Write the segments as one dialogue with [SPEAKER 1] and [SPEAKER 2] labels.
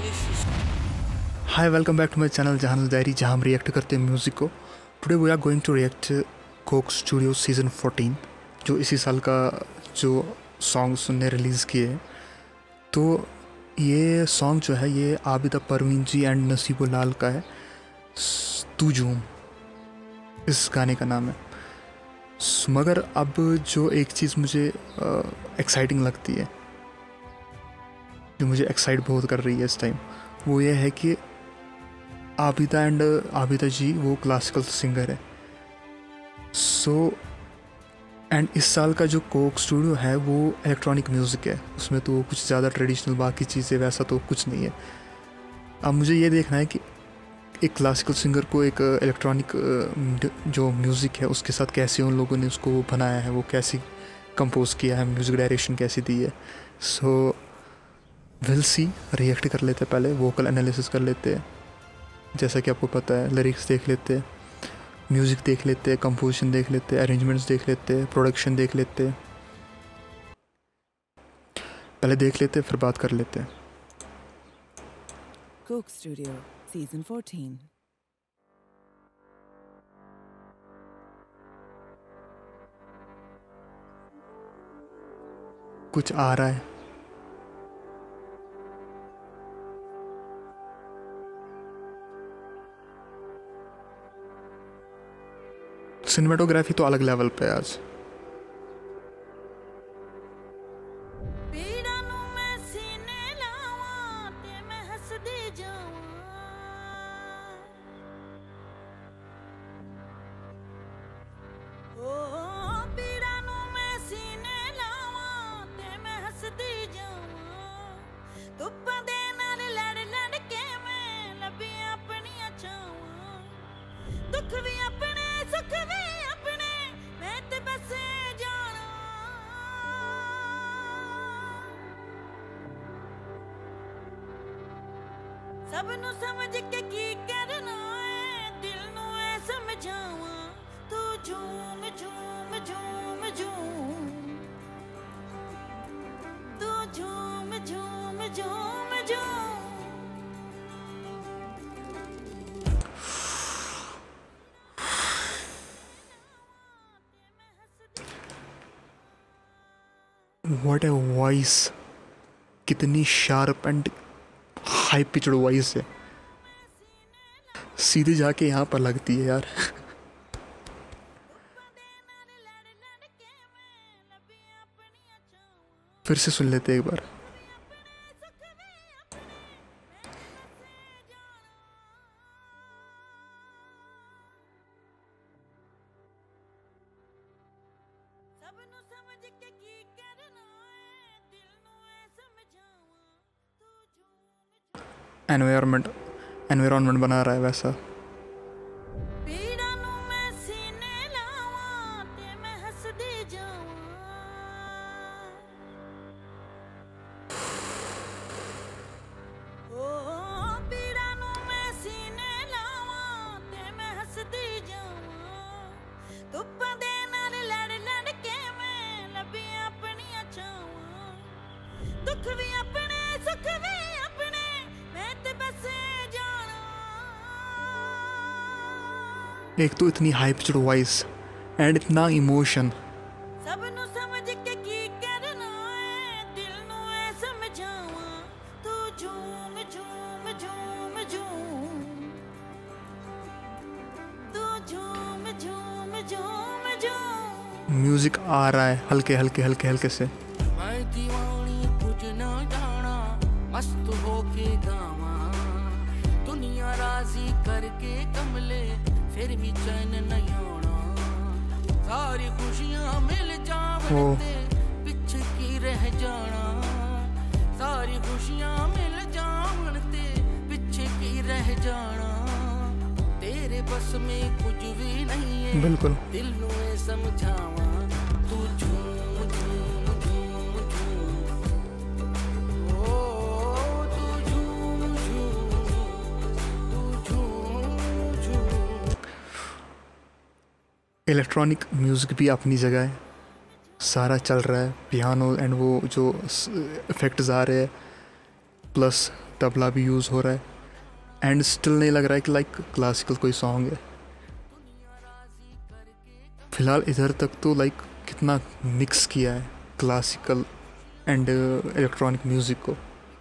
[SPEAKER 1] Hi welcome back to my channel Jahanul diary, जहाँ हम react करते हैं म्यूज़िक को। Today we are going to react coke studio season 14, जो इसी साल का जो सॉन्ग्स उनने रिलीज़ किए हैं। तो ये सॉन्ग जो है ये आबिदा परवीन जी एंड नसीबो लाल का है। तू झूम इस गाने का नाम है। मगर अब जो एक चीज़ मुझे एक्साइटिंग लगती है, जो मुझे एक्साइट बहुत कर रही है इस टाइम, वो ये है कि आबिदा जी वो क्लासिकल सिंगर है। एंड इस साल का जो कोक स्टूडियो है वो इलेक्ट्रॉनिक म्यूज़िक है, उसमें तो कुछ ज़्यादा ट्रेडिशनल बाकी चीज़ें वैसा तो कुछ नहीं है। अब मुझे ये देखना है कि एक क्लासिकल सिंगर को एक इलेक्ट्रॉनिक जो म्यूज़िक है उसके साथ कैसे उन लोगों ने उसको बनाया है, वो कैसे कंपोज किया है, म्यूज़िक डायरेक्शन कैसी दी है। सो विल सी, रिएक्ट कर लेते हैं, पहले वोकल एनालिसिस कर लेते हैं। जैसा कि आपको पता है, लिरिक्स देख लेते हैं, म्यूज़िक देख लेते हैं, कंपोजिशन देख लेते हैं, अरेंजमेंट्स देख लेते हैं, प्रोडक्शन देख लेते हैं। पहले देख लेते हैं फिर बात कर लेते हैं।
[SPEAKER 2] Coke Studio Season 14.
[SPEAKER 1] कुछ आ रहा है। सिनेमेटोग्राफी तो अलग लेवल पे है आज।
[SPEAKER 3] सब नु समझ के की करना है, दिल नु ऐ समझावा, तू झूम झूम झूम झूम, तू झूम झूम झूम झूम।
[SPEAKER 1] व्हाट ए वॉइस, कितनी sharp and high pitched voice है, सीधे जाके यहाँ पर लगती है यार। फिर से सुन लेते एक बार। एनवायरनमेंट बना रहा है वैसा। एक तो इतनी हाई पिच्ड वॉइस एंड इतना इमोशन।
[SPEAKER 3] सब नु समझ के की करना है, दिल नु ऐ समझावा, तू झूम झूम झूम झूम, तू झूम झूम झूम झूम।
[SPEAKER 1] म्यूजिक आ रहा है हल्के हल्के हल्के हल्के से।
[SPEAKER 4] मैं दीवानी कुछ ना जाना, मस्त होके गावा, दुनिया राजी करके कमले फिर भी चैन नहीं होना, सारी खुशियां मिल जावते पीछे की रह जाना, सारी खुशियां मिल जावते पीछे की रह जाना, तेरे बस में कुछ भी नहीं है,
[SPEAKER 1] बिल्कुल
[SPEAKER 4] दिल में समझावा, तू झूम झूम झूम झूम, ओ तू झूम झूम, तू झूम झूम।
[SPEAKER 1] इलेक्ट्रॉनिक म्यूज़िक भी अपनी जगह है, सारा चल रहा है, पियानो एंड वो जो इफेक्ट्स आ रहे हैं, प्लस तबला भी यूज़ हो रहा है एंड स्टिल नहीं लग रहा है कि लाइक क्लासिकल कोई सॉन्ग है। फिलहाल इधर तक तो लाइक कितना मिक्स किया है क्लासिकल एंड इलेक्ट्रॉनिक म्यूज़िक को।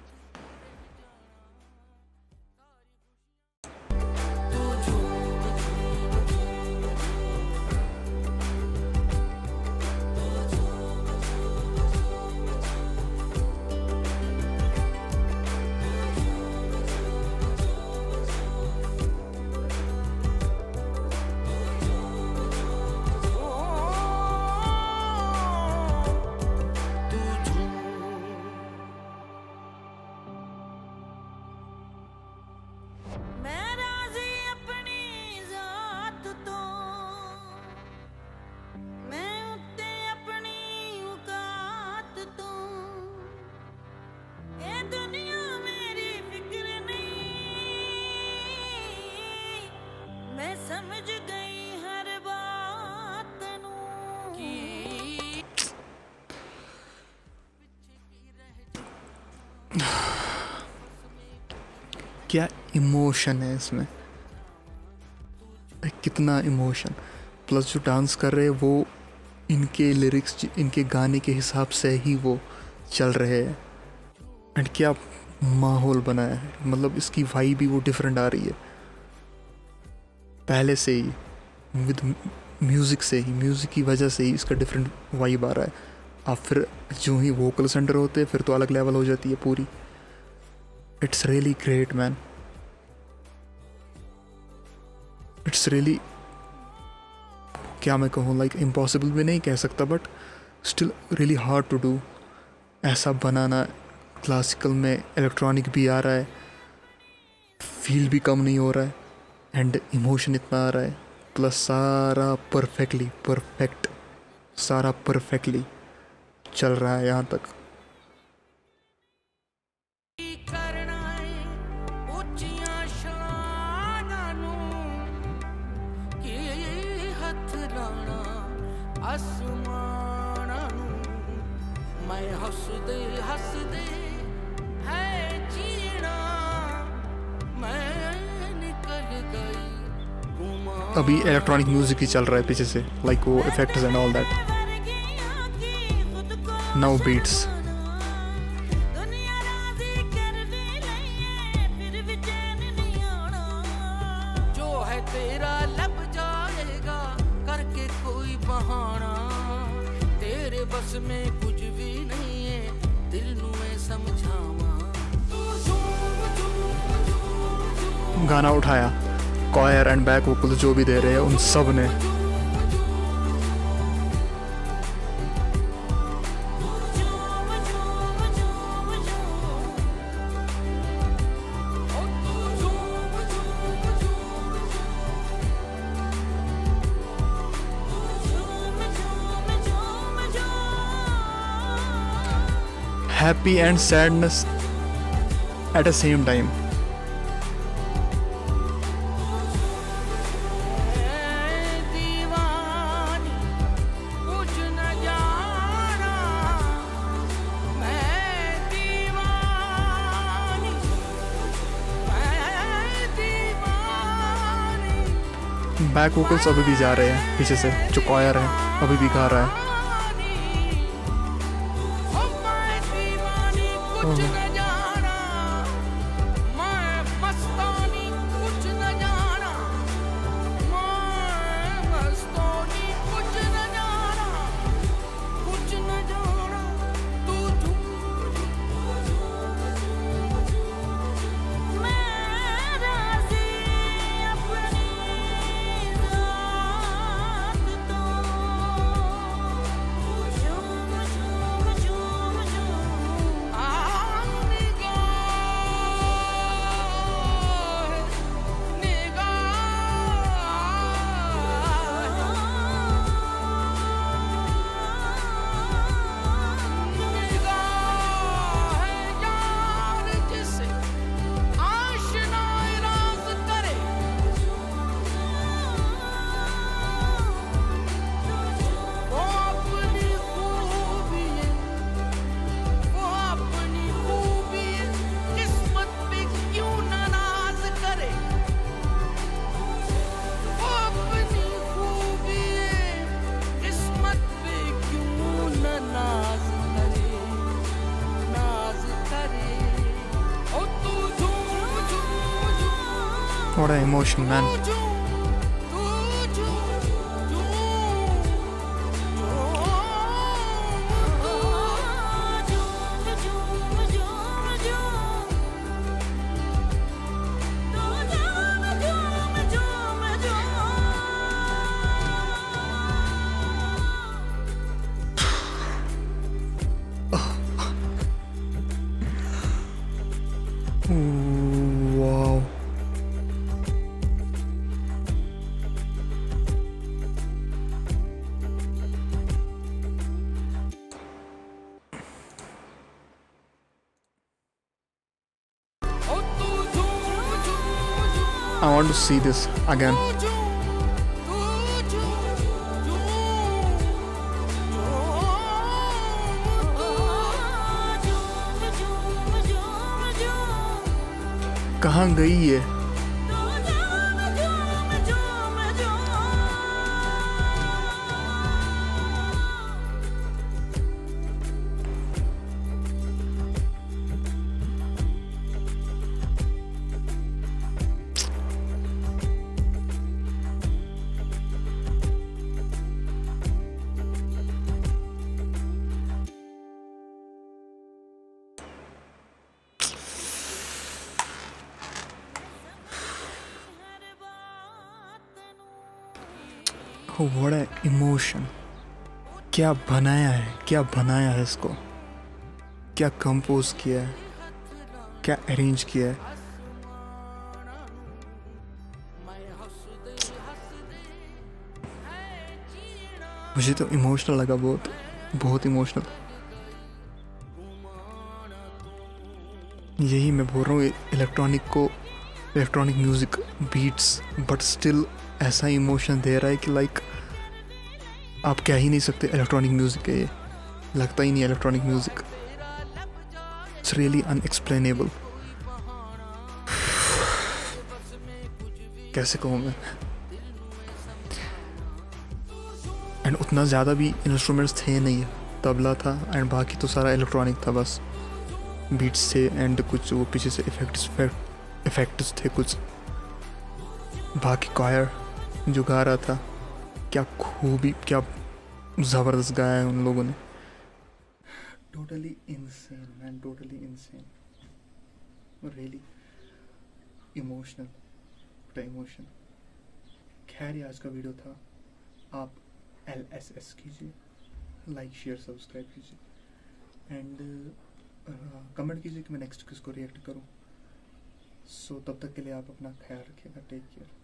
[SPEAKER 3] मैं राज़ी अपनी ज़ात तो, मैं उत्ते अपनी औकात तो, ये दुनिया मेरी फिक्र नहीं, मैं समझ गई हर बात नू
[SPEAKER 1] क्या इमोशन है इसमें, कितना इमोशन। प्लस जो डांस कर रहे हैं वो इनके लिरिक्स, इनके गाने के हिसाब से ही वो चल रहे हैं एंड क्या माहौल बनाया है। मतलब इसकी वाइब भी वो डिफरेंट आ रही है पहले से ही, विद म्यूज़िक से ही, म्यूज़िक की वजह से ही इसका डिफरेंट वाइब आ रहा है। अब फिर जो ही वोकल सेंटर होते हैं फिर तो अलग लेवल हो जाती है पूरी। It's really great man, it's really, क्या मैं कहूँ, लाइक इम्पॉसिबल भी नहीं कह सकता but still really hard to do. ऐसा बनाना, क्लासिकल में इलेक्ट्रॉनिक भी आ रहा है, फील भी कम नहीं हो रहा है एंड इमोशन इतना आ रहा है, प्लस सारा परफेक्टली चल रहा है यहाँ तक।
[SPEAKER 4] मैं हंसदे हंसदे है जीना, मैं निकल गई घुमा।
[SPEAKER 1] अभी इलेक्ट्रॉनिक म्यूजिक ही चल रहा है पीछे से, लाइक वो effects and all that. Now beats.
[SPEAKER 4] जो है तेरा लब जाएगा करके कोई बहाना, तेरे बस में कुछ भी नहीं है, दिल नू मैं समझावा।
[SPEAKER 1] गाना उठाया, कॉयर एंड बैक वोकल जो भी दे रहे हैं उन सब ने। Happy and sadness at the same time. Back vocals अभी भी जा रहे हैं पीछे से, जो कॉयर है अभी भी गा रहा है। What an emotion, man. Wow. I want to see this again. कहाँ गई ये? What an emotion. क्या बनाया है इसको, क्या कंपोज किया है, क्या अरेंज किया है. मुझे तो इमोशनल लगा, बहुत इमोशनल. यही मैं बोल रहा हूँ, electronic music beats but still ऐसा इमोशन दे रहा है कि लाइक आप कह ही नहीं सकते इलेक्ट्रॉनिक म्यूजिक है ये. लगता ही नहीं electronic music. It's really unexplainable. कैसे कहूँ मैं. एंड उतना ज़्यादा भी इंस्ट्रूमेंट्स थे नहीं. तबला था एंड बाकी तो सारा इलेक्ट्रॉनिक था. बस बीट्स थे एंड कुछ वो पीछे से इफेक्ट्स थे कुछ. बाकी कॉयर जो गा रहा था, क्या खूबी, क्या ज़बरदस्त गाया है उन लोगों ने. Totally insane man, totally insane. Really emotional, emotion. खैर ये आज का वीडियो था. आप LSS कीजिए, लाइक शेयर सब्सक्राइब कीजिए एंड कमेंट कीजिए कि मैं नेक्स्ट किसको रिएक्ट करूं. सो तब तक के लिए आप अपना ख्याल रखिएगा. Take care.